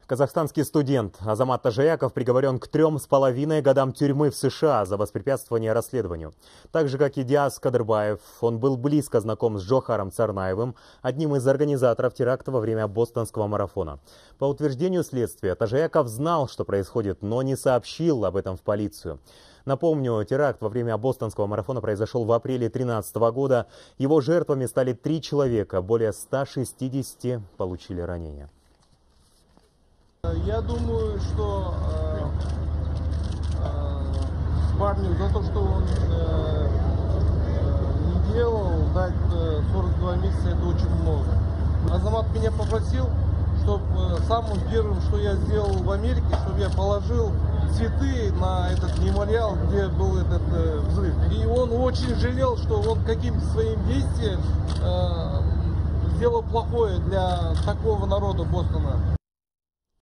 Казахстанский студент Азамат Тажаяков приговорен к 3,5 годам тюрьмы в США за воспрепятствование расследованию. Так же, как и Диас Кадырбаев, он был близко знаком с Джохаром Царнаевым, одним из организаторов теракта во время бостонского марафона. По утверждению следствия, Тажаяков знал, что происходит, но не сообщил об этом в полицию. Напомню, теракт во время бостонского марафона произошел в апреле 2013 года. Его жертвами стали 3 человека, более 160 получили ранения. Я думаю, что парню за то, что он не делал, дать 42 месяца, это очень много. Азамат меня попросил, чтобы самым первым, что я сделал в Америке, чтобы я положил цветы на этот мемориал, где был этот взрыв. И он очень жалел, что он каким-то своим действием сделал плохое для такого народа Бостона.